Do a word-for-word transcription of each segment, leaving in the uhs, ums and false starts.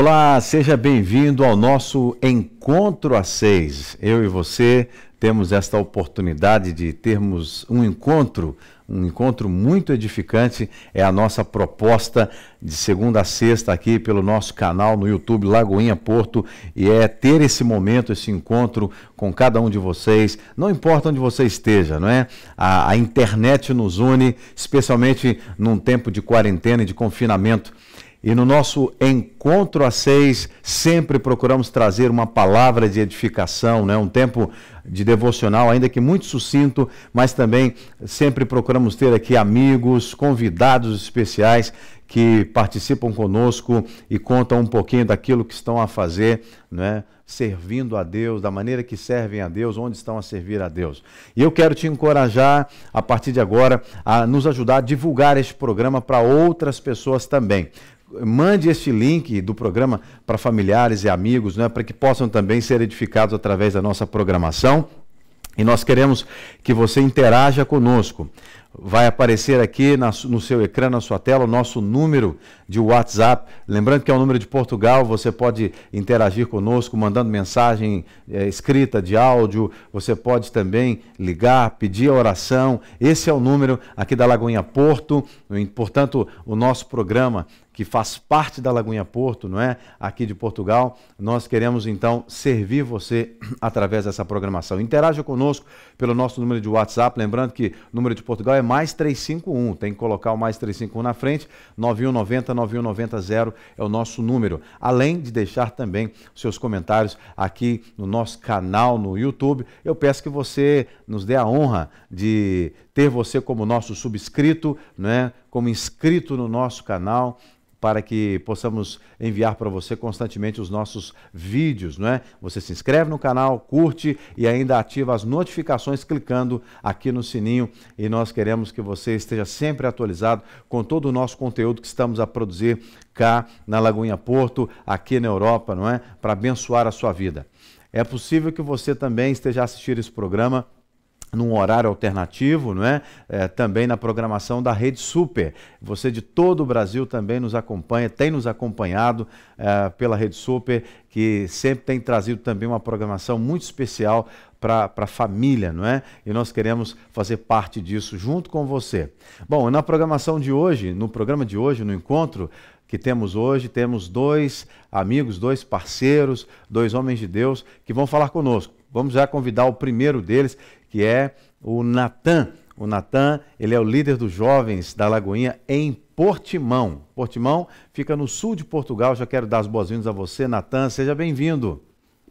Olá, seja bem-vindo ao nosso Encontro às Seis. Eu e você temos esta oportunidade de termos um encontro, um encontro muito edificante. É a nossa proposta de segunda a sexta aqui pelo nosso canal no YouTube Lagoinha Porto, e é ter esse momento, esse encontro com cada um de vocês, não importa onde você esteja, não é? A, a internet nos une, especialmente num tempo de quarentena e de confinamento. E no nosso Encontro às Seis, sempre procuramos trazer uma palavra de edificação, né? Um tempo de devocional, ainda que muito sucinto, mas também sempre procuramos ter aqui amigos, convidados especiais que participam conosco e contam um pouquinho daquilo que estão a fazer, né? Servindo a Deus, da maneira que servem a Deus, onde estão a servir a Deus. E eu quero te encorajar, a partir de agora, a nos ajudar a divulgar este programa para outras pessoas também. Mande este link do programa para familiares e amigos, né, para que possam também ser edificados através da nossa programação. E nós queremos que você interaja conosco. Vai aparecer aqui na, no seu ecrã, na sua tela, o nosso número de WhatsApp. Lembrando que é o número de Portugal, você pode interagir conosco, mandando mensagem é, escrita, de áudio. Você pode também ligar, pedir a oração. Esse é o número aqui da Lagoinha Porto. Portanto, o nosso programa, que faz parte da Lagoinha Porto, não é? Aqui de Portugal, nós queremos então servir você através dessa programação. Interaja conosco pelo nosso número de WhatsApp, lembrando que o número de Portugal é mais três cinco um, tem que colocar o mais três cinco um na frente, nove um nove zero, nove um nove zero é o nosso número. Além de deixar também seus comentários aqui no nosso canal no YouTube, eu peço que você nos dê a honra de ter você como nosso subscrito, né? Como inscrito no nosso canal, para que possamos enviar para você constantemente os nossos vídeos, não é? Você se inscreve no canal, curte e ainda ativa as notificações clicando aqui no sininho, e nós queremos que você esteja sempre atualizado com todo o nosso conteúdo que estamos a produzir cá na Lagoinha Porto, aqui na Europa, não é? Para abençoar a sua vida. É possível que você também esteja assistindo esse programa num horário alternativo, não é? É, também na programação da Rede Super. Você de todo o Brasil também nos acompanha, tem nos acompanhado é, pela Rede Super, que sempre tem trazido também uma programação muito especial para a família, não é? E nós queremos fazer parte disso junto com você. Bom, na programação de hoje, no programa de hoje, no encontro que temos hoje, temos dois amigos, dois parceiros, dois homens de Deus que vão falar conosco. Vamos já convidar o primeiro deles, que é o Natan. O Natan, ele é o líder dos jovens da Lagoinha em Portimão. Portimão fica no sul de Portugal. Já quero dar as boas-vindas a você, Natan. Seja bem-vindo.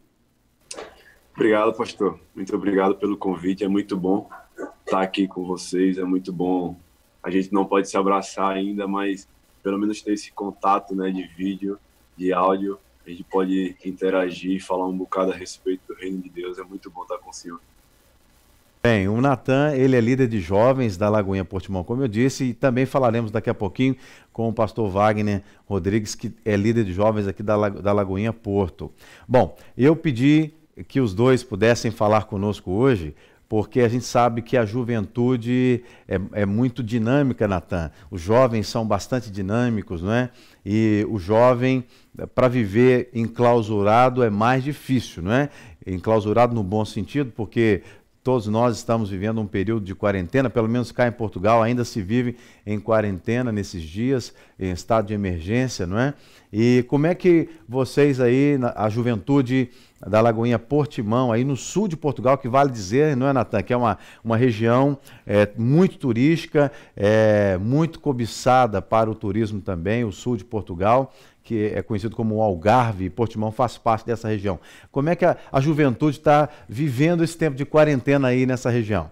Obrigado, pastor. Muito obrigado pelo convite. É muito bom estar aqui com vocês. É muito bom. A gente não pode se abraçar ainda, mas pelo menos ter esse contato, né, de vídeo, de áudio. A gente pode interagir, falar um bocado a respeito do reino de Deus. É muito bom estar com o senhor. Bem, o Natan, ele é líder de jovens da Lagoinha Portimão, como eu disse, e também falaremos daqui a pouquinho com o pastor Wagner Rodrigues, que é líder de jovens aqui da, da Lagoinha Porto. Bom, eu pedi que os dois pudessem falar conosco hoje, porque a gente sabe que a juventude é, é muito dinâmica, Natan. Os jovens são bastante dinâmicos, não é? E o jovem, para viver enclausurado, é mais difícil, não é? Enclausurado no bom sentido, porque todos nós estamos vivendo um período de quarentena, pelo menos cá em Portugal ainda se vive em quarentena nesses dias, em estado de emergência, não é? E como é que vocês aí, a juventude da Lagoinha Portimão, aí no sul de Portugal, que vale dizer, não é, Natan, que é uma, uma região é, muito turística, é, muito cobiçada para o turismo também, o sul de Portugal, que é conhecido como o Algarve, e Portimão faz parte dessa região. Como é que a, a juventude está vivendo esse tempo de quarentena aí nessa região?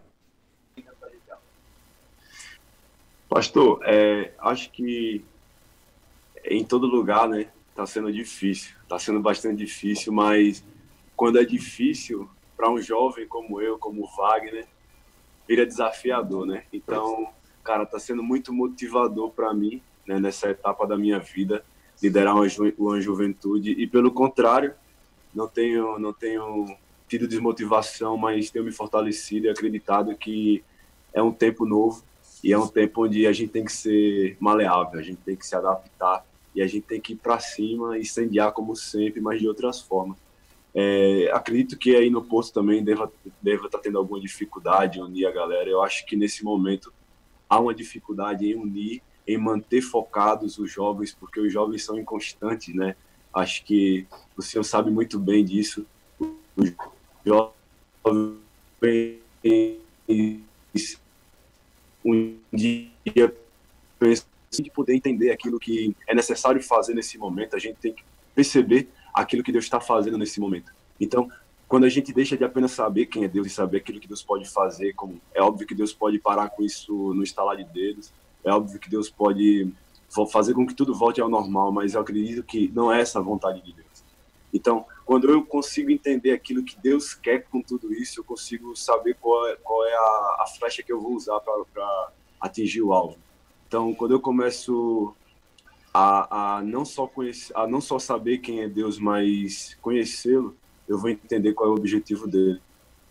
Pastor, é, acho que em todo lugar, né, está sendo difícil, está sendo bastante difícil, mas quando é difícil, para um jovem como eu, como o Wagner, vira desafiador, né? Então, cara, está sendo muito motivador para mim, né, nessa etapa da minha vida, liderar uma, ju uma juventude, e pelo contrário, não tenho, não tenho tido desmotivação, mas tenho me fortalecido e acreditado que é um tempo novo, e é um tempo onde a gente tem que ser maleável, a gente tem que se adaptar e a gente tem que ir para cima e incendiar como sempre, mas de outras formas. É, acredito que aí no posto também deva deva estar tendo alguma dificuldade em unir a galera. Eu acho que nesse momento há uma dificuldade em unir, em manter focados os jovens, porque os jovens são inconstantes, né? Acho que o senhor sabe muito bem disso. Os jovens um dia pensam de poder entender aquilo que é necessário fazer nesse momento, a gente tem que perceber aquilo que Deus está fazendo nesse momento. Então, quando a gente deixa de apenas saber quem é Deus e saber aquilo que Deus pode fazer, como é óbvio que Deus pode parar com isso no estalar de dedos, é óbvio que Deus pode fazer com que tudo volte ao normal, mas eu acredito que não é essa a vontade de Deus. Então, quando eu consigo entender aquilo que Deus quer com tudo isso, eu consigo saber qual é, qual é a, a flecha que eu vou usar para atingir o alvo. Então, quando eu começo a, a, não só conhecer, a não só saber quem é Deus, mas conhecê-lo, eu vou entender qual é o objetivo dele.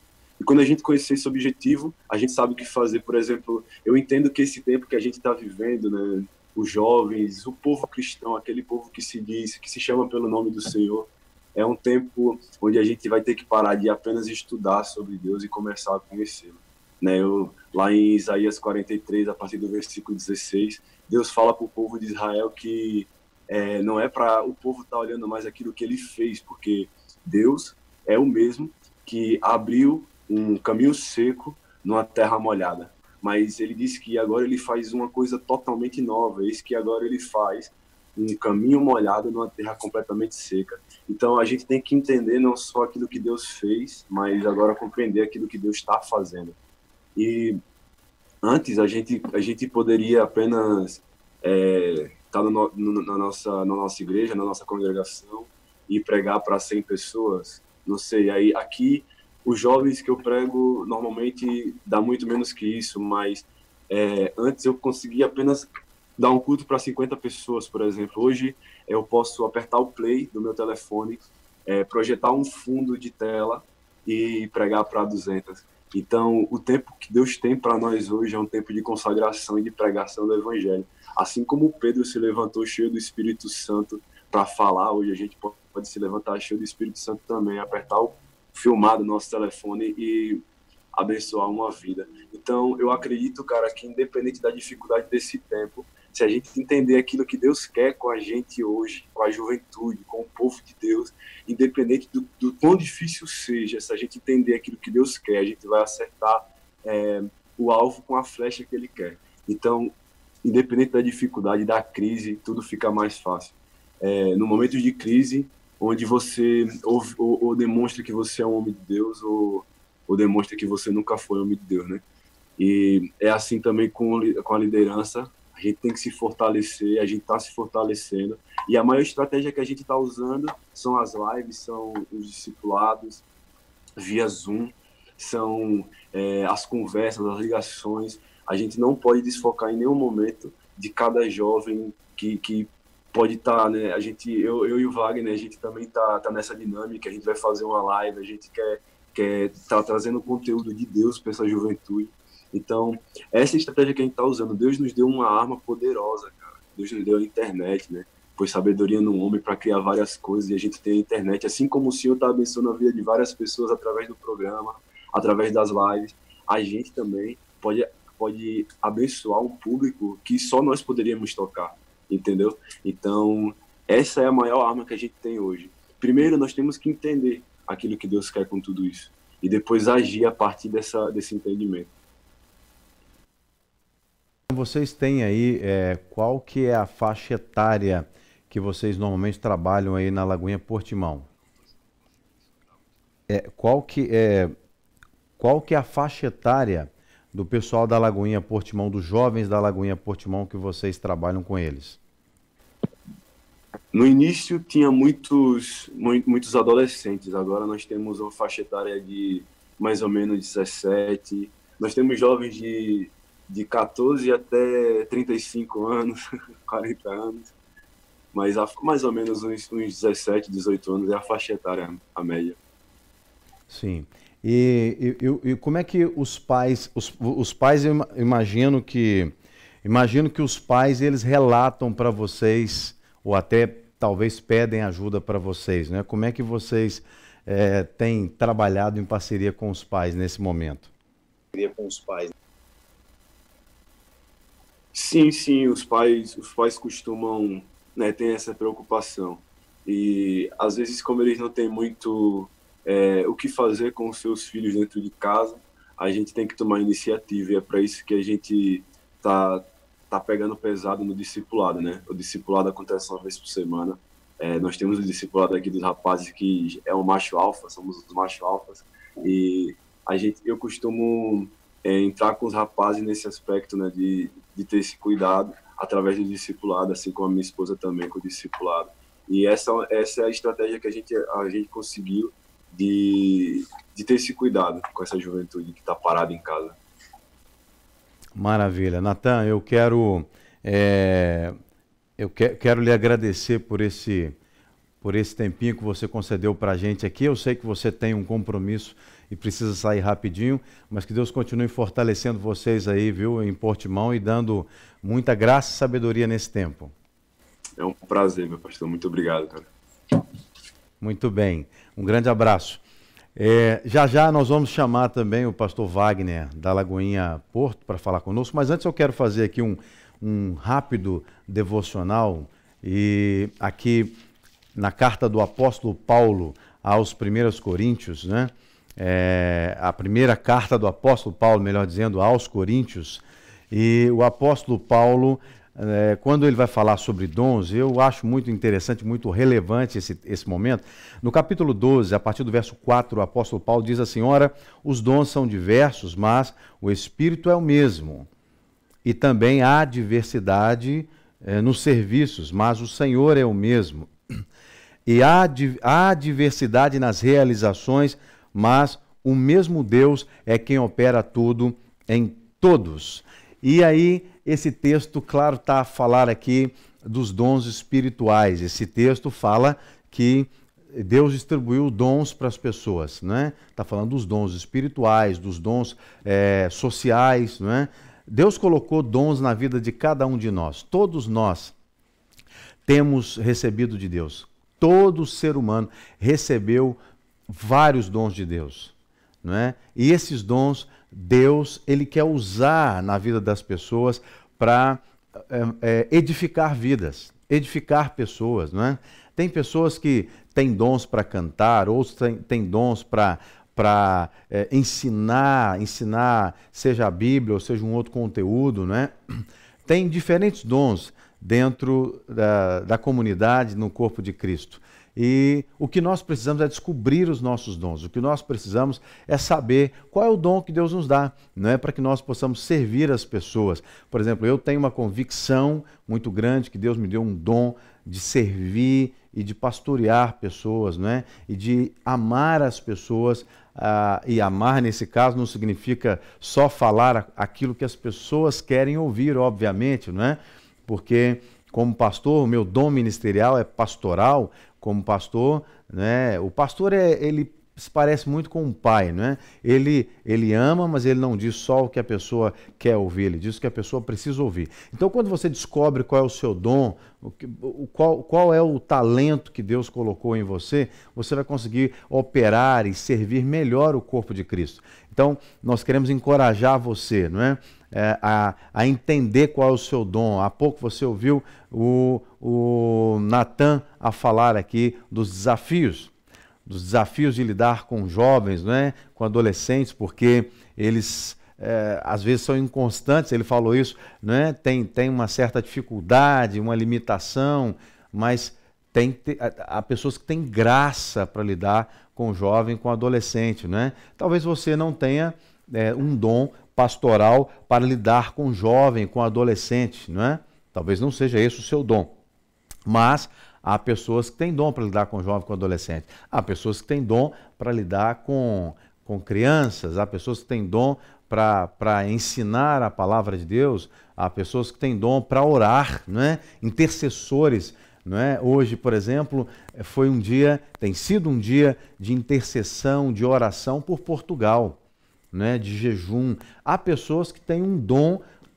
E quando a gente conhecer esse objetivo, a gente sabe o que fazer. Por exemplo, eu entendo que esse tempo que a gente está vivendo, né, os jovens, o povo cristão, aquele povo que se diz, que se chama pelo nome do Senhor, é um tempo onde a gente vai ter que parar de apenas estudar sobre Deus e começar a conhecê-lo. Né, eu, lá em Isaías quarenta e três, a partir do versículo dezesseis, Deus fala para o povo de Israel que é, não é para o povo estar tá olhando mais aquilo que ele fez, porque Deus é o mesmo que abriu um caminho seco numa terra molhada. Mas ele disse que agora ele faz uma coisa totalmente nova, eis que agora ele faz um caminho molhado numa terra completamente seca. Então a gente tem que entender não só aquilo que Deus fez, mas agora compreender aquilo que Deus está fazendo. E antes a gente, a gente poderia apenas é, estar no, no, na, nossa, na nossa igreja, na nossa congregação e pregar para cem pessoas, não sei, aí aqui os jovens que eu prego normalmente dá muito menos que isso, mas é, antes eu conseguia apenas dar um culto para cinquenta pessoas, por exemplo. Hoje eu posso apertar o play do meu telefone, é, projetar um fundo de tela e pregar para duzentas. Então, o tempo que Deus tem para nós hoje é um tempo de consagração e de pregação do Evangelho. Assim como Pedro se levantou cheio do Espírito Santo para falar, hoje a gente pode se levantar cheio do Espírito Santo também, apertar o filmar do nosso telefone e abençoar uma vida. Então, eu acredito, cara, que independente da dificuldade desse tempo, se a gente entender aquilo que Deus quer com a gente hoje, com a juventude, com o povo de Deus, independente do, do quão difícil seja, se a gente entender aquilo que Deus quer, a gente vai acertar é, o alvo com a flecha que Ele quer. Então, independente da dificuldade, da crise, tudo fica mais fácil. É, no momento de crise, onde você ou, ou, ou demonstra que você é um homem de Deus, ou, ou demonstra que você nunca foi homem de Deus, né? E é assim também com, com a liderança. A gente tem que se fortalecer, a gente está se fortalecendo. E a maior estratégia que a gente está usando são as lives, são os discipulados via Zoom, são é, as conversas, as ligações. A gente não pode desfocar em nenhum momento de cada jovem que, que pode estar, tá, né? A gente, eu, eu e o Wagner, a gente também está tá nessa dinâmica, a gente vai fazer uma live, a gente quer quer tá trazendo conteúdo de Deus para essa juventude. Então, essa estratégia que a gente está usando, Deus nos deu uma arma poderosa, cara. Deus nos deu a internet, né? Pôs sabedoria no homem para criar várias coisas, e a gente tem a internet. Assim como o Senhor está abençoando a vida de várias pessoas através do programa, através das lives, a gente também pode, pode abençoar um público que só nós poderíamos tocar, entendeu? Então, essa é a maior arma que a gente tem hoje. Primeiro, nós temos que entender aquilo que Deus quer com tudo isso, e depois agir a partir dessa, desse entendimento. Vocês têm aí, é, qual que é a faixa etária que vocês normalmente trabalham aí na Lagoinha Portimão? É, qual, que é, qual que é a faixa etária do pessoal da Lagoinha Portimão, dos jovens da Lagoinha Portimão que vocês trabalham com eles? No início tinha muitos, muitos adolescentes, agora nós temos uma faixa etária de mais ou menos dezessete, nós temos jovens de de quatorze até trinta e cinco anos, quarenta anos, mas a, mais ou menos uns, uns dezessete, dezoito anos é a faixa etária, a média. Sim. E, e, e como é que os pais, os, os pais eu imagino que, imagino que os pais eles relatam para vocês ou até talvez pedem ajuda para vocês, né? Como é que vocês é, têm trabalhado em parceria com os pais nesse momento? Com os pais. Sim, sim, os pais, os pais costumam, né, ter essa preocupação. E às vezes, como eles não têm muito é, o que fazer com os seus filhos dentro de casa, a gente tem que tomar iniciativa. E é para isso que a gente tá tá pegando pesado no discipulado, né? O discipulado acontece uma vez por semana. É, nós temos o discipulado aqui dos rapazes que é o macho alfa, somos os macho alfas, e a gente, eu costumo é, entrar com os rapazes nesse aspecto, né, de, de ter esse cuidado através do discipulado, assim como a minha esposa também com o discipulado. E essa, essa é a estratégia que a gente, a gente conseguiu de, de ter esse cuidado com essa juventude que está parada em casa. Maravilha. Natan, eu quero, é, eu que, quero lhe agradecer por esse, por esse tempinho que você concedeu para a gente aqui. Eu sei que você tem um compromisso e precisa sair rapidinho, mas que Deus continue fortalecendo vocês aí, viu, em Portimão, e dando muita graça e sabedoria nesse tempo. É um prazer, meu pastor. Muito obrigado, cara. Muito bem. Um grande abraço. É, já já nós vamos chamar também o pastor Wagner da Lagoinha Porto para falar conosco, mas antes eu quero fazer aqui um, um rápido devocional, e aqui na carta do apóstolo Paulo aos primeiros Coríntios, né? É, a primeira carta do apóstolo Paulo, melhor dizendo, aos Coríntios, e o apóstolo Paulo, É, quando ele vai falar sobre dons, eu acho muito interessante, muito relevante esse, esse momento. No capítulo doze, a partir do verso quatro, o apóstolo Paulo diz assim: ora, os dons são diversos, mas o Espírito é o mesmo. E também há diversidade é, nos serviços, mas o Senhor é o mesmo. E há, há diversidade nas realizações, mas o mesmo Deus é quem opera tudo em todos. E aí, esse texto, claro, está a falar aqui dos dons espirituais. Esse texto fala que Deus distribuiu dons para as pessoas, não é? Está falando dos dons espirituais, dos dons é, sociais, não é? Deus colocou dons na vida de cada um de nós. Todos nós temos recebido de Deus. Todo ser humano recebeu vários dons de Deus, não é? E esses dons Deus, ele quer usar na vida das pessoas para é, é, edificar vidas, edificar pessoas, não é? Tem pessoas que têm dons para cantar, outros têm, têm dons para para é, ensinar, ensinar, seja a Bíblia ou seja um outro conteúdo, não é? Tem diferentes dons dentro da, da comunidade, no corpo de Cristo. E o que nós precisamos é descobrir os nossos dons. O que nós precisamos é saber qual é o dom que Deus nos dá, não é, para que nós possamos servir as pessoas. Por exemplo, eu tenho uma convicção muito grande que Deus me deu um dom de servir e de pastorear pessoas, não é? E de amar as pessoas. Ah, e amar, nesse caso, não significa só falar aquilo que as pessoas querem ouvir, obviamente, não é? Porque, como pastor, o meu dom ministerial é pastoral. Como pastor, né? O pastor é, ele se parece muito com um pai, né? Ele, ele ama, mas ele não diz só o que a pessoa quer ouvir, ele diz o que a pessoa precisa ouvir. Então, quando você descobre qual é o seu dom, o que, o, qual, qual é o talento que Deus colocou em você, você vai conseguir operar e servir melhor o corpo de Cristo. Então, nós queremos encorajar você, não é? É, a, a entender qual é o seu dom. Há pouco você ouviu o, o Natan a falar aqui dos desafios, dos desafios de lidar com jovens, não é? Com adolescentes, porque eles é, às vezes são inconstantes, ele falou isso, não é? Tem, tem uma certa dificuldade, uma limitação, mas tem, há pessoas que têm graça para lidar com o jovem, com o adolescente, não é? Talvez você não tenha é, um dom pastoral para lidar com jovem, com adolescente, não é? Talvez não seja esse o seu dom, mas há pessoas que têm dom para lidar com jovem, com adolescente. Há pessoas que têm dom para lidar com, com crianças, há pessoas que têm dom para ensinar a palavra de Deus, há pessoas que têm dom para orar, não é? Intercessores, não é? Hoje, por exemplo, foi um dia, tem sido um dia de intercessão, de oração por Portugal, né, de jejum. Há pessoas que têm um dom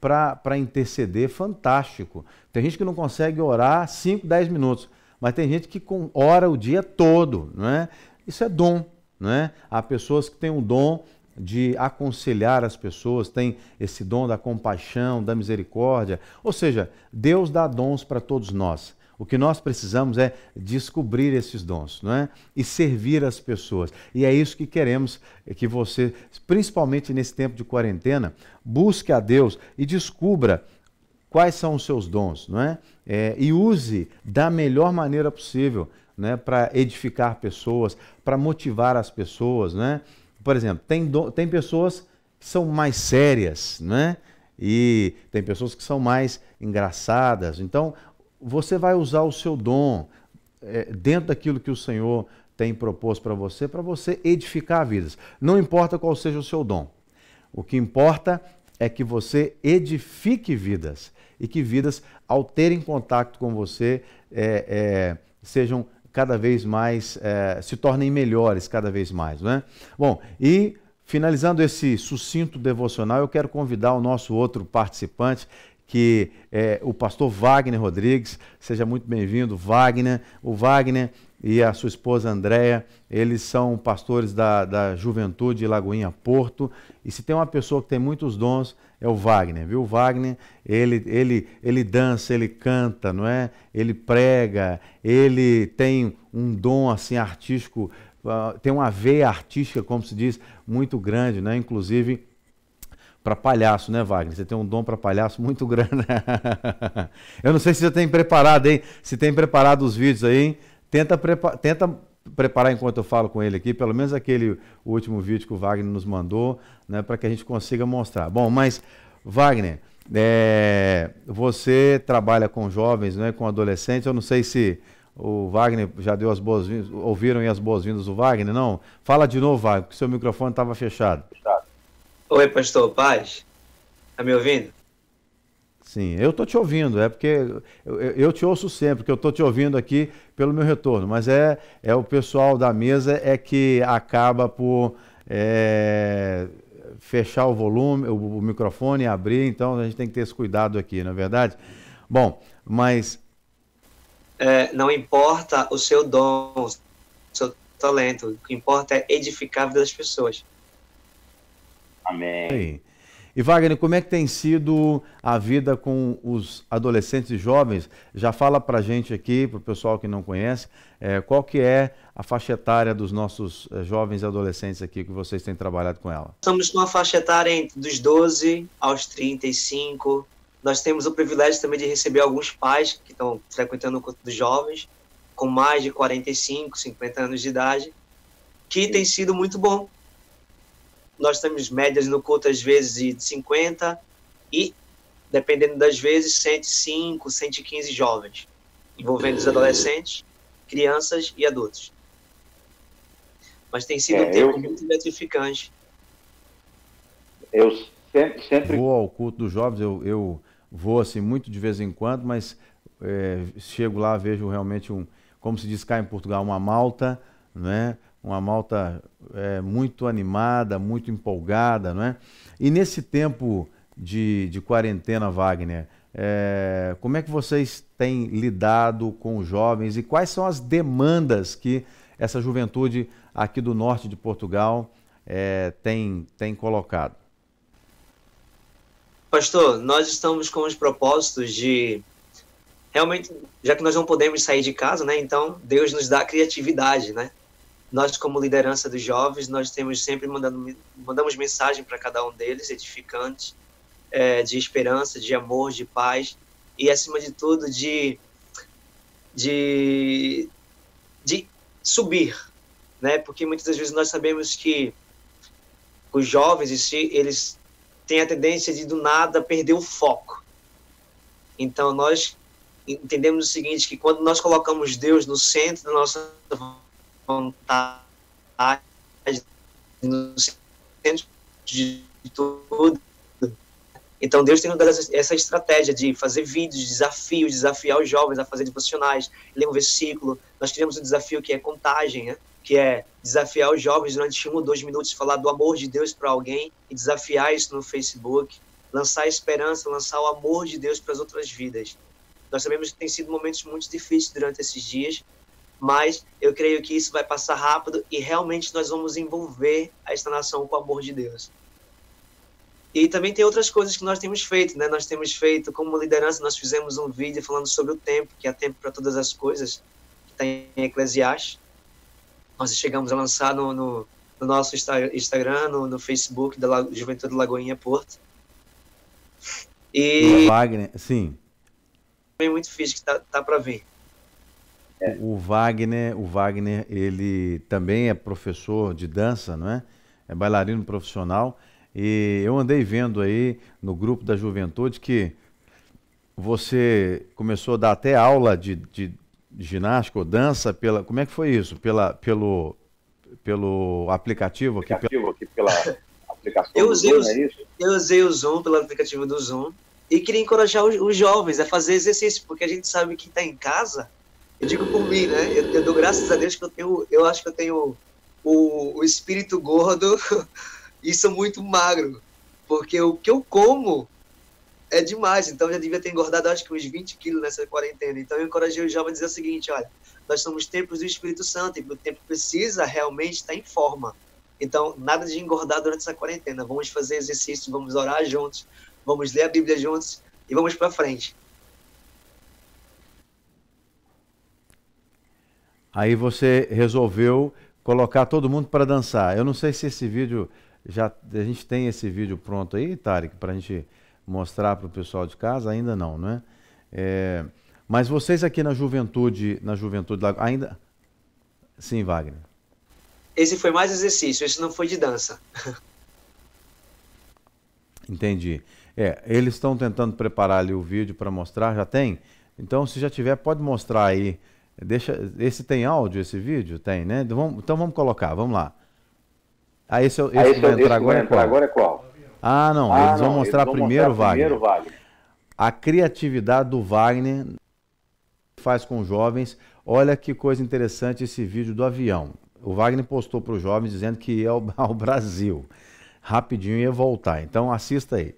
para interceder, fantástico. Tem gente que não consegue orar cinco, dez minutos, mas tem gente que com, ora o dia todo, não é? Isso é dom, não é? Há pessoas que têm o dom de aconselhar as pessoas, tem esse dom da compaixão, da misericórdia. Ou seja, Deus dá dons para todos nós. O que nós precisamos é descobrir esses dons, não é? E servir as pessoas. E é isso que queremos que você, principalmente nesse tempo de quarentena, busque a Deus e descubra quais são os seus dons, não é? É, e use da melhor maneira possível, né, para edificar pessoas, para motivar as pessoas, né? Por exemplo, tem, do, tem pessoas que são mais sérias, né? E tem pessoas que são mais engraçadas. Então, você vai usar o seu dom é, dentro daquilo que o Senhor tem proposto para você, para você edificar vidas. Não importa qual seja o seu dom. O que importa é que você edifique vidas e que vidas, ao terem contato com você, é, é, sejam cada vez mais, é, se tornem melhores cada vez mais, não é? Bom, e finalizando esse sucinto devocional, eu quero convidar o nosso outro participante, que é o pastor Wagner Rodrigues. Seja muito bem-vindo, Wagner. O Wagner e a sua esposa Andréia, eles são pastores da, da Juventude Lagoinha Porto, e se tem uma pessoa que tem muitos dons, é o Wagner, viu? O Wagner, ele, ele, ele dança, ele canta, não é? Ele prega, ele tem um dom assim artístico, uh, tem uma veia artística, como se diz, muito grande, né? Inclusive para palhaço, né, Wagner? Você tem um dom para palhaço muito grande. Eu não sei se você tem preparado, hein? Se tem preparado os vídeos aí, hein? Tenta, prepa tenta preparar enquanto eu falo com ele aqui, pelo menos aquele último vídeo que o Wagner nos mandou, né, para que a gente consiga mostrar. Bom, mas, Wagner, é, você trabalha com jovens, né, com adolescentes. Eu não sei se o Wagner já deu as boas-vindas, ouviram aí as boas-vindas do Wagner? Não? Fala de novo, Wagner, porque seu microfone estava fechado. Oi, pastor, paz. Tá me ouvindo? Sim, eu estou te ouvindo, é porque eu, eu te ouço sempre, porque eu estou te ouvindo aqui pelo meu retorno, mas é, é o pessoal da mesa é que acaba por é, fechar o volume, o, o microfone e abrir, então a gente tem que ter esse cuidado aqui, não é verdade? Bom, mas... É, não importa o seu dom, o seu talento, o que importa é edificar a vida das pessoas. Amém. Aí. E Wagner, como é que tem sido a vida com os adolescentes e jovens? Já fala pra gente aqui, pro pessoal que não conhece, é, qual que é a faixa etária dos nossos é, jovens e adolescentes aqui que vocês têm trabalhado com ela? Estamos com uma faixa etária entre dos doze aos trinta e cinco. Nós temos o privilégio também de receber alguns pais que estão frequentando o culto dos jovens, com mais de quarenta e cinco, cinquenta anos de idade, que tem sido muito bom. Nós temos médias no culto, às vezes, de cinquenta e, dependendo das vezes, cento e cinco, cento e quinze jovens, envolvendo os adolescentes, crianças e adultos. Mas tem sido é, um tempo eu... muito gratificante. Eu sempre, sempre... vou ao culto dos jovens, eu, eu vou assim muito de vez em quando, mas é, chego lá, vejo realmente, um, como se diz cá em Portugal, uma malta, né? Uma malta é, muito animada, muito empolgada, não é? E nesse tempo de, de quarentena, Wagner, é, como é que vocês têm lidado com os jovens e quais são as demandas que essa juventude aqui do norte de Portugal é, tem, tem colocado? Pastor, nós estamos com os propósitos de... Realmente, já que nós não podemos sair de casa, né? Então, Deus nos dá criatividade, né? Nós, como liderança dos jovens, nós temos sempre mandando, mandamos mensagem para cada um deles, edificantes, é, de esperança, de amor, de paz e, acima de tudo, de, de, de subir, né? Porque muitas das vezes nós sabemos que os jovens em si, eles têm a tendência de, do nada, perder o foco. Então, nós entendemos o seguinte, que quando nós colocamos Deus no centro da nossa vontade, no centro de tudo. Então Deus tem dado essa estratégia de fazer vídeos, desafios, desafiar os jovens a fazer devocionais, ler um versículo. Nós criamos um desafio que é contagem, né? Que é desafiar os jovens durante um ou dois minutos, falar do amor de Deus para alguém e desafiar isso no Facebook. lançar a esperança, lançar o amor de Deus para as outras vidas. Nós sabemos que tem sido momentos muito difíceis durante esses dias, mas eu creio que isso vai passar rápido e realmente nós vamos envolver esta nação com o amor de Deus. E também tem outras coisas que nós temos feito, né? Nós temos feito, como liderança, nós fizemos um vídeo falando sobre o tempo, que há tempo para todas as coisas, que está em Eclesiastes. Nós chegamos a lançar no, no, no nosso Instagram, no, no Facebook da La... Juventude Lagoinha Porto. E o Wagner, sim. É muito difícil que tá, tá para vir. É. O Wagner, o Wagner, ele também é professor de dança, não é? É bailarino profissional. E eu andei vendo aí no grupo da juventude que você começou a dar até aula de, de ginástica ou dança pela. Como é que foi isso? Pela, pelo, pelo aplicativo aqui, aplicativo pela... aqui pela aplicação eu do usei Zoom, o, é isso? Eu usei o Zoom pelo aplicativo do Zoom e queria encorajar os, os jovens a fazer exercício, porque a gente sabe que está em casa. Eu digo por mim, né? Eu, eu dou graças a Deus que eu tenho, eu acho que eu tenho o, o espírito gordo e sou muito magro, porque o que eu como é demais. Então eu já devia ter engordado acho que uns vinte quilos nessa quarentena. Então eu encorajei os jovens a dizer o seguinte: olha, nós somos templos do Espírito Santo e o tempo precisa realmente estar em forma. Então nada de engordar durante essa quarentena. Vamos fazer exercício, vamos orar juntos, vamos ler a Bíblia juntos e vamos para frente. Aí você resolveu colocar todo mundo para dançar. Eu não sei se esse vídeo, já a gente tem esse vídeo pronto aí, Tarek, para a gente mostrar para o pessoal de casa, ainda não, não é? É? Mas vocês aqui na juventude, na juventude ainda... Sim, Wagner. Esse foi mais exercício, esse não foi de dança. Entendi. É, eles estão tentando preparar ali o vídeo para mostrar, já tem? Então, se já tiver, pode mostrar aí. Deixa, esse tem áudio, esse vídeo? Tem, né? Então vamos, então vamos colocar, vamos lá. Ah, esse, esse, ah, esse vai entrar, agora, vai é entrar agora é qual? Ah, não, ah, eles vão não, mostrar, eles vão primeiro, mostrar Wagner. primeiro, Wagner. A criatividade do Wagner faz com os jovens. Olha que coisa interessante esse vídeo do avião. O Wagner postou para os jovens dizendo que ia ao, ao Brasil. Rapidinho ia voltar. Então assista aí.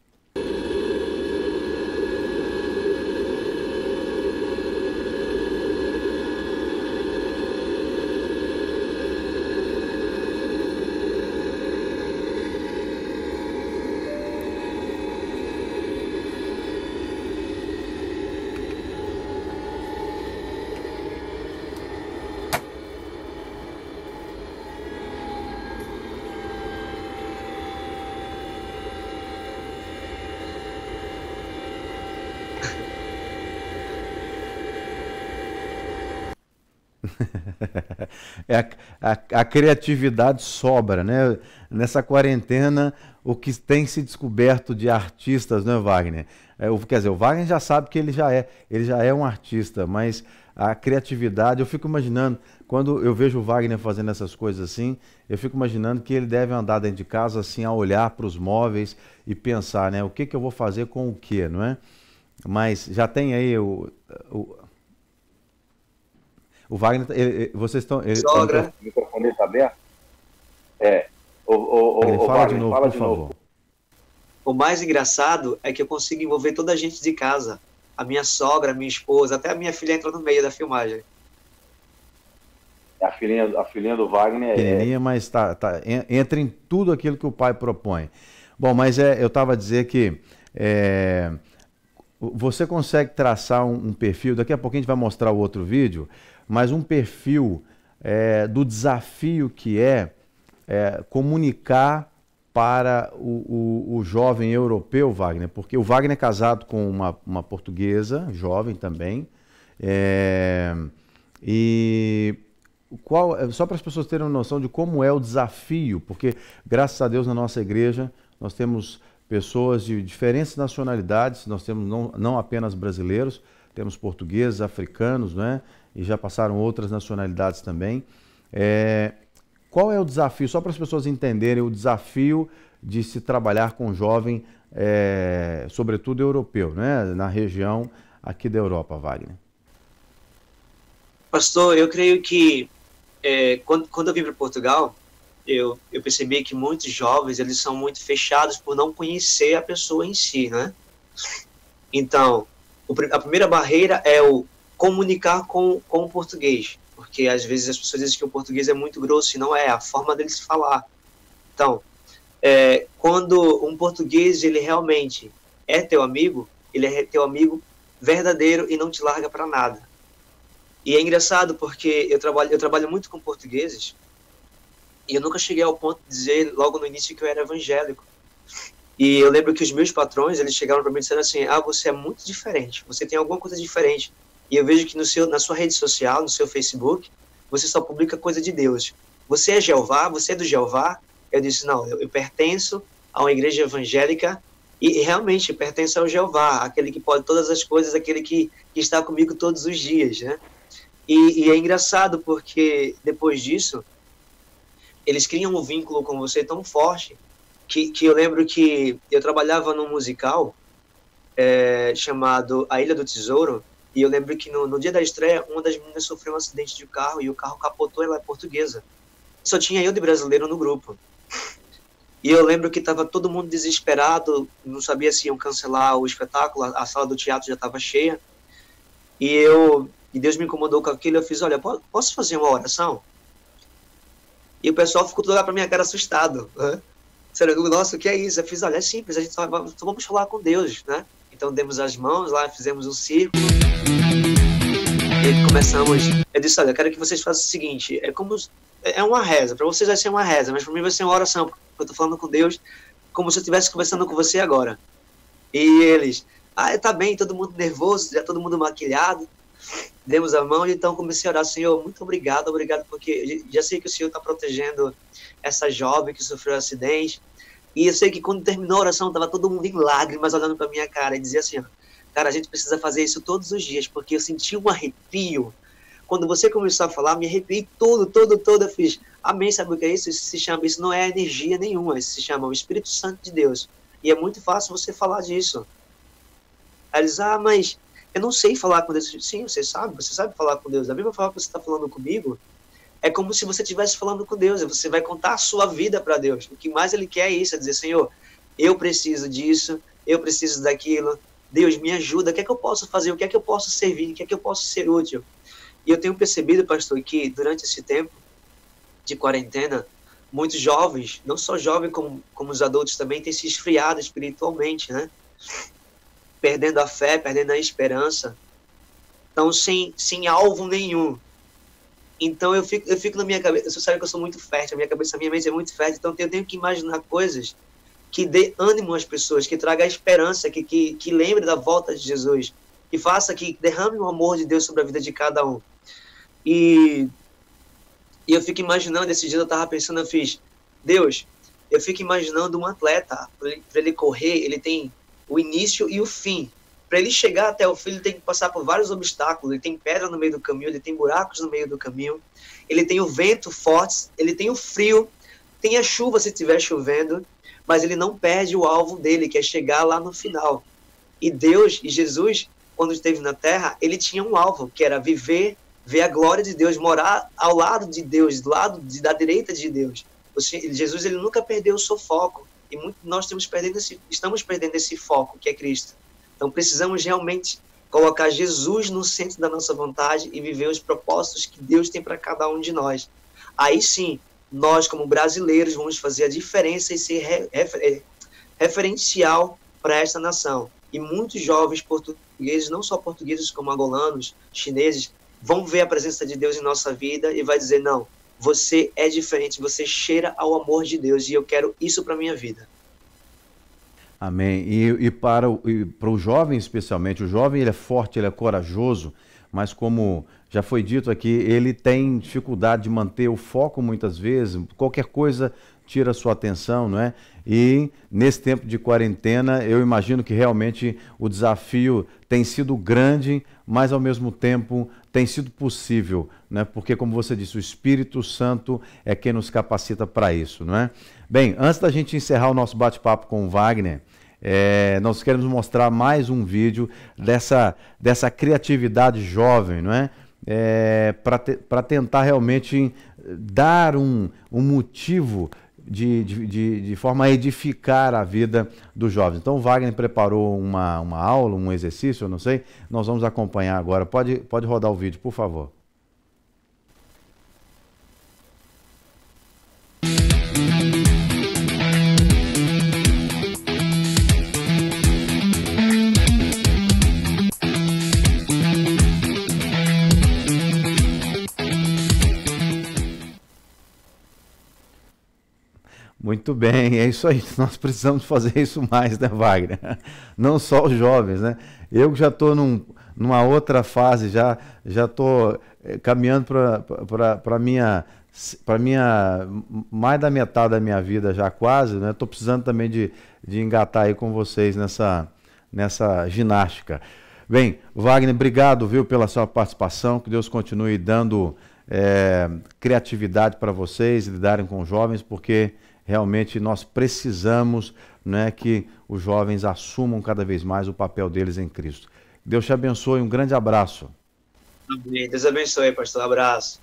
É a, a, a criatividade sobra, né? Nessa quarentena, o que tem se descoberto de artistas, né, Wagner? É, o, quer dizer, o Wagner já sabe que ele já é, ele já é um artista, mas a criatividade, eu fico imaginando, quando eu vejo o Wagner fazendo essas coisas assim, eu fico imaginando que ele deve andar dentro de casa assim, a olhar para os móveis e pensar, né? O que, que eu vou fazer com o quê, não é? Mas já tem aí o... o O Wagner, ele, vocês estão... Ele, Sogra. O microfone está aberto? É. O, o, o, ele o fala Wagner, de novo, fala por de favor. novo. O mais engraçado é que eu consigo envolver toda a gente de casa. A minha sogra, a minha esposa, até a minha filha entrou no meio da filmagem. A filhinha, a filhinha do Wagner pequenininha, é... mas tá, tá, entra em tudo aquilo que o pai propõe. Bom, mas é, eu estava a dizer que... É, você consegue traçar um, um perfil, daqui a pouco a gente vai mostrar o outro vídeo, mas um perfil é, do desafio que é, é comunicar para o, o, o jovem europeu, Wagner, porque o Wagner é casado com uma, uma portuguesa, jovem também, é, e qual, só para as pessoas terem uma noção de como é o desafio, porque graças a Deus na nossa igreja nós temos pessoas de diferentes nacionalidades, nós temos não, não apenas brasileiros, temos portugueses, africanos, né? E já passaram outras nacionalidades também. É, qual é o desafio, só para as pessoas entenderem, o desafio de se trabalhar com jovem, é, sobretudo europeu, né? Na região aqui da Europa, Wagner? Pastor, eu creio que é, quando, quando eu vim para Portugal, eu, eu percebi que muitos jovens, eles são muito fechados por não conhecer a pessoa em si, né? Então, o, a primeira barreira é o comunicar com, com o português, porque às vezes as pessoas dizem que o português é muito grosso, e não é, a forma deles falar. Então, é, quando um português, ele realmente é teu amigo, ele é teu amigo verdadeiro e não te larga para nada. E é engraçado porque eu trabalho, eu trabalho muito com portugueses e eu nunca cheguei ao ponto de dizer logo no início que eu era evangélico. E eu lembro que os meus patrões, eles chegaram para mim e disseram assim, ah, você é muito diferente, você tem alguma coisa diferente. E eu vejo que no seu, na sua rede social, no seu Facebook, você só publica coisa de Deus. Você é Jeová? Você é do Jeová? Eu disse, não, eu, eu pertenço a uma igreja evangélica e, e realmente pertenço ao Jeová, aquele que pode todas as coisas, aquele que, que está comigo todos os dias, né? E, e é engraçado porque depois disso, eles criam um vínculo com você tão forte que, que eu lembro que eu trabalhava num musical é, chamado A Ilha do Tesouro, e eu lembro que no, no dia da estreia, uma das meninas sofreu um acidente de carro e o carro capotou, ela é portuguesa. Só tinha eu de brasileiro no grupo. E eu lembro que estava todo mundo desesperado, não sabia se iam cancelar o espetáculo, a, a sala do teatro já estava cheia. E eu, e Deus me incomodou com aquilo, eu fiz, olha, posso fazer uma oração? E o pessoal ficou todo lá para minha cara assustado. Né? Nossa, o que é isso? Eu fiz, olha, é simples, a gente só, só vamos falar com Deus, né? Então demos as mãos lá, fizemos um círculo. E começamos, eu disse, olha, eu quero que vocês façam o seguinte, é como, é uma reza, para vocês vai ser uma reza, mas para mim vai ser uma oração, porque eu estou falando com Deus como se eu estivesse conversando com você agora. E eles, ah, tá bem, todo mundo nervoso, já todo mundo maquilhado, demos a mão, e então comecei a orar, Senhor, muito obrigado, obrigado, porque já sei que o Senhor está protegendo essa jovem que sofreu um acidente, e eu sei que quando terminou a oração, estava todo mundo em lágrimas, olhando para minha cara, e dizia assim, ó, cara, a gente precisa fazer isso todos os dias, porque eu senti um arrepio. Quando você começou a falar, me arrepiei todo, todo, todo. Eu fiz, amém, sabe o que é isso? Isso se chama, isso não é energia nenhuma, isso se chama o Espírito Santo de Deus. E é muito fácil você falar disso. Aí eles, ah, mas eu não sei falar com Deus. Sim, você sabe, você sabe falar com Deus. A Bíblia fala que você está falando comigo, é como se você estivesse falando com Deus, e você vai contar a sua vida para Deus. O que mais Ele quer é isso, é dizer, Senhor, eu preciso disso, eu preciso daquilo, Deus me ajuda, o que é que eu posso fazer, o que é que eu posso servir, o que é que eu posso ser útil. E eu tenho percebido, pastor, que durante esse tempo de quarentena, muitos jovens, não só jovens como, como os adultos também, têm se esfriado espiritualmente, né? Perdendo a fé, perdendo a esperança, então sem, sem alvo nenhum. Então eu fico, eu fico na minha cabeça, você sabe que eu sou muito fértil, a minha cabeça, a minha mente é muito fértil, então eu tenho que imaginar coisas que dê ânimo às pessoas, que traga esperança, que, que, que lembre da volta de Jesus, que faça, que derrame o amor de Deus sobre a vida de cada um. E, e eu fico imaginando, esse dia eu estava pensando, eu fiz, Deus, eu fico imaginando um atleta, para ele, ele correr, ele tem o início e o fim. Para ele chegar até o fim, ele tem que passar por vários obstáculos, ele tem pedra no meio do caminho, ele tem buracos no meio do caminho, ele tem o vento forte, ele tem o frio, tem a chuva se estiver chovendo, mas ele não perde o alvo dele, que é chegar lá no final. E Deus, e Jesus, quando esteve na terra, ele tinha um alvo, que era viver, ver a glória de Deus, morar ao lado de Deus, do lado de, da direita de Deus. Jesus, ele nunca perdeu o seu foco, e muito, nós estamos perdendo, esse, estamos perdendo esse foco, que é Cristo. Então precisamos realmente colocar Jesus no centro da nossa vontade e viver os propósitos que Deus tem para cada um de nós. Aí sim, nós como brasileiros vamos fazer a diferença e ser re, refer, referencial para esta nação. E muitos jovens portugueses, não só portugueses como angolanos, chineses, vão ver a presença de Deus em nossa vida e vai dizer, não, você é diferente, você cheira ao amor de Deus e eu quero isso para a minha vida. Amém. E, e, para, o, e para o jovem especialmente, o jovem ele é forte, ele é corajoso, mas como já foi dito aqui, ele tem dificuldade de manter o foco muitas vezes, qualquer coisa tira a sua atenção, não é? E nesse tempo de quarentena, eu imagino que realmente o desafio tem sido grande, mas ao mesmo tempo tem sido possível, né? Porque como você disse, o Espírito Santo é quem nos capacita para isso, não é? Bem, antes da gente encerrar o nosso bate-papo com o Wagner, É, nós queremos mostrar mais um vídeo dessa, dessa criatividade jovem, não é? É, para te, para tentar realmente dar um, um motivo de, de, de, de forma a edificar a vida dos jovens. Então o Wagner preparou uma, uma aula, um exercício, eu não sei, nós vamos acompanhar agora. Pode, pode rodar o vídeo, por favor. Muito bem, é isso aí. Nós precisamos fazer isso mais, né, Wagner? Não só os jovens, né? Eu já estou num, numa outra fase, já já estou caminhando para para minha para minha mais da metade da minha vida já quase, né? Estou precisando também de, de engatar aí com vocês nessa nessa ginástica. Bem, Wagner, obrigado, viu, pela sua participação. Que Deus continue dando é, criatividade para vocês lidarem com os jovens, porque realmente nós precisamos, né, que os jovens assumam cada vez mais o papel deles em Cristo. Deus te abençoe, um grande abraço. Amém. Deus abençoe, pastor. Um abraço.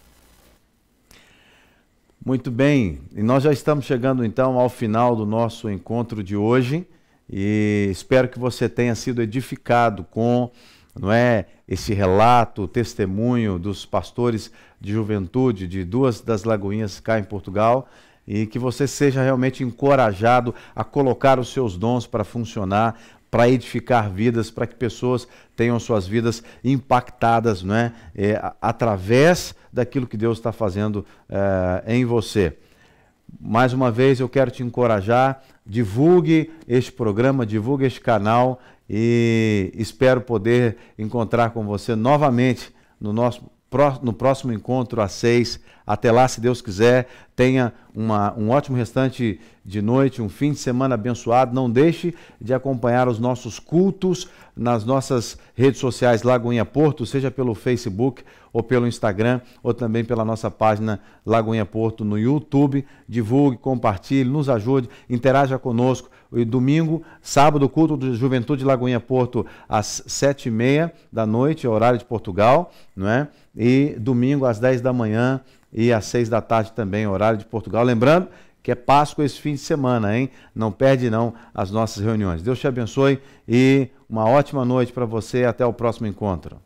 Muito bem, e nós já estamos chegando então ao final do nosso encontro de hoje e espero que você tenha sido edificado com, não é, esse relato, testemunho dos pastores de juventude de duas das Lagoinhas cá em Portugal, e que você seja realmente encorajado a colocar os seus dons para funcionar, para edificar vidas, para que pessoas tenham suas vidas impactadas, não é? É, através daquilo que Deus está fazendo é, em você. Mais uma vez eu quero te encorajar, divulgue este programa, divulgue este canal e espero poder encontrar com você novamente no nosso no próximo encontro às seis. Até lá, se Deus quiser, tenha uma, um ótimo restante de noite, um fim de semana abençoado. Não deixe de acompanhar os nossos cultos nas nossas redes sociais Lagoinha Porto, seja pelo Facebook ou pelo Instagram, ou também pela nossa página Lagoinha Porto no YouTube. Divulgue, compartilhe, nos ajude, interaja conosco. E domingo, sábado, culto de Juventude Lagoinha Porto às sete e meia da noite, horário de Portugal, não é? E domingo às dez da manhã e às seis da tarde também, horário de Portugal. Lembrando que é Páscoa esse fim de semana, hein? Não perde não as nossas reuniões. Deus te abençoe e uma ótima noite para você. Até o próximo encontro.